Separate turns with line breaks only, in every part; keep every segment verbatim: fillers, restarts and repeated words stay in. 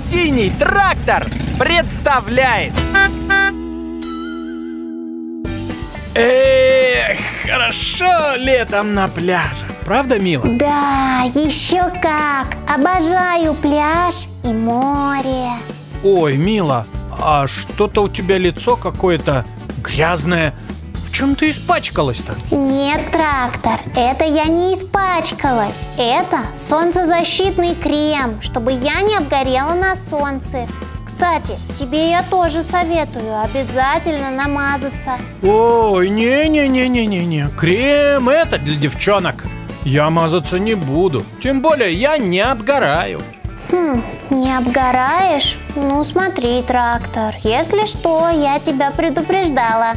Синий трактор представляет. Эх, хорошо летом на пляже. Правда, Мила?
Да, еще как. Обожаю пляж и море.
Ой, Мила, а что-то у тебя лицо какое-то грязное. В чем ты испачкалась-то?
Нет, трактор, это я не испачкалась. Это солнцезащитный крем, чтобы я не обгорела на солнце. Кстати, тебе я тоже советую обязательно намазаться.
Ой, не-не-не-не-не-не. Крем это для девчонок. Я мазаться не буду. Тем более я не обгораю.
Хм, не обгораешь? Ну смотри, трактор, если что, я тебя предупреждала.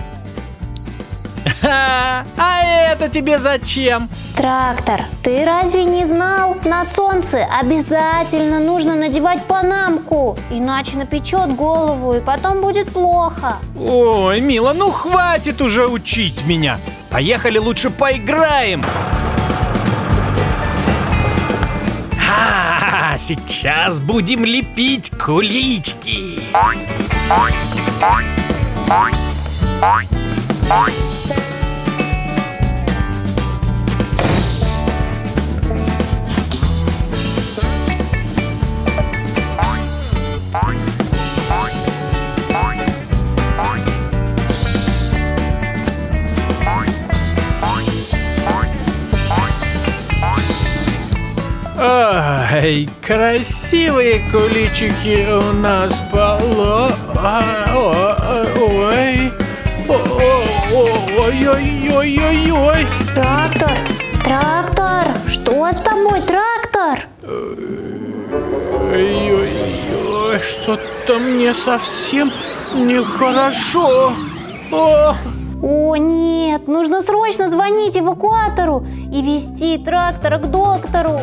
А это тебе зачем?
Трактор, ты разве не знал? На солнце обязательно нужно надевать панамку, иначе напечет голову и потом будет плохо.
Ой, Мила, ну хватит уже учить меня. Поехали лучше поиграем. А, сейчас будем лепить кулички. Ай, красивые куличики у нас поло. Ой, ой-ой-ой-ой-ой.
Трактор, трактор, что с тобой, трактор?
Ой-ой-ой, что-то мне совсем нехорошо. О!
О нет, нужно срочно звонить эвакуатору и везти трактора к доктору.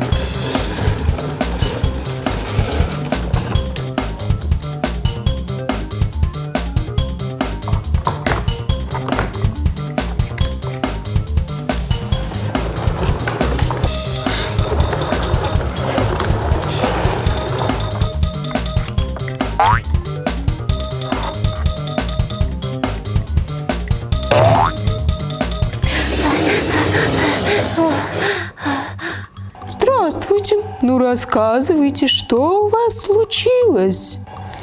Здравствуйте. Ну, рассказывайте, что у вас случилось?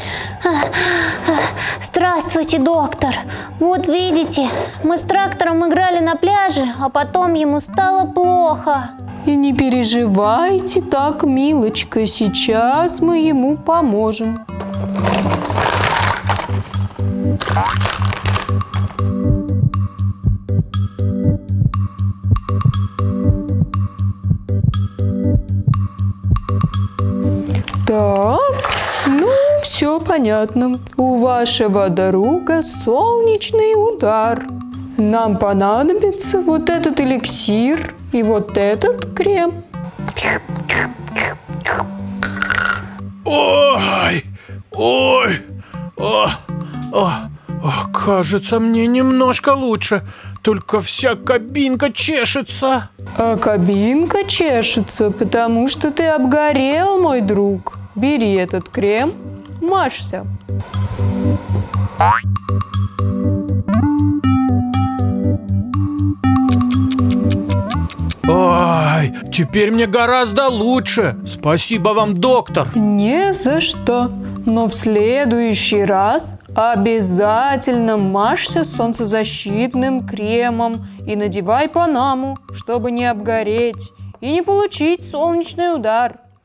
Здравствуйте, доктор. Вот видите, мы с трактором играли на пляже, а потом ему стало плохо.
И не переживайте так, милочка, сейчас мы ему поможем. Так, ну, все понятно. У вашего друга солнечный удар. Нам понадобится вот этот эликсир и вот этот крем.
Ой, ой, о, о, о, кажется, мне немножко лучше. Только вся кабинка чешется.
А кабинка чешется, потому что ты обгорел, мой друг. Бери этот крем, мажься.
Ой, теперь мне гораздо лучше. Спасибо вам, доктор.
Не за что. Но в следующий раз обязательно мажься солнцезащитным кремом и надевай панаму, чтобы не обгореть и не получить солнечный удар.